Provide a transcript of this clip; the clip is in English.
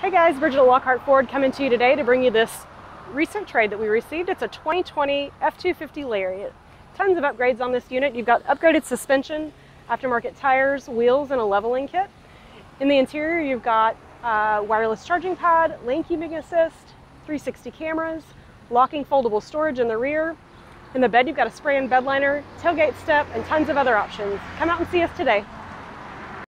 Hey guys, Bridget at Lockhart Ford coming to you today to bring you this recent trade that we received. It's a 2020 F-250 Lariat. Tons of upgrades on this unit. You've got upgraded suspension, aftermarket tires, wheels, and a leveling kit. In the interior, you've got wireless charging pad, lane keeping assist, 360 cameras, locking foldable storage in the rear. In the bed, you've got a spray-in bed liner, tailgate step, and tons of other options. Come out and see us today.